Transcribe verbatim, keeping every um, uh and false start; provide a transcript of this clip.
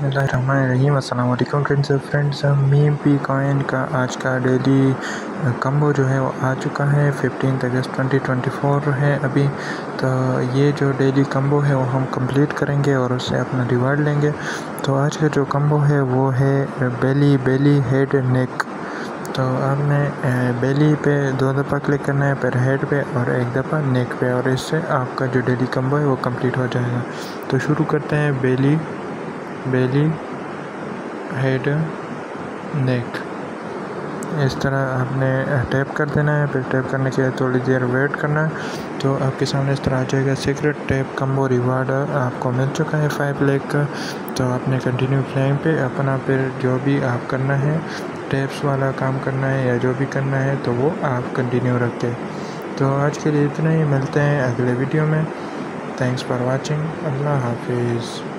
बिस्मिल्लाहिर्रहमानिर्रहीम। अस्सलाम वालेकुम फ्रेंड्स फ्रेंड्स MemeFi कॉइन का आज का डेली कम्बो जो है वो आ चुका है। फिफ्टीन अगस्त ट्वेंटी ट्वेंटी फोर है अभी। तो ये जो डेली कम्बो है वो हम कंप्लीट करेंगे और उससे अपना रिवार्ड लेंगे। तो आज का जो कम्बो है वो है बेली बेली हेड नेक। तो आपने बेली पे दो दफ़ा क्लिक करना है, फिर हेड पे और एक दफ़ा नेक पे, और इससे आपका जो डेली कम्बो है वो कंप्लीट हो जाएगा। तो शुरू करते हैं बेली बेली हेड नेक। इस तरह आपने टैप कर देना है, फिर टैप करने के बाद थोड़ी देर वेट करना है। तो आपके सामने इस तरह आ जाएगा सीक्रेट टैप कम्बो रिवार्ड आपको मिल चुका है फाइव लेक का। तो आपने कंटिन्यू फ्लेम पे अपना फिर जो भी आप करना है, टैप्स वाला काम करना है या जो भी करना है, तो वो आप कंटिन्यू रखें। तो आज के लिए इतना ही, मिलते हैं अगले वीडियो में। Thanks for watching. अल्लाह हाफिज़।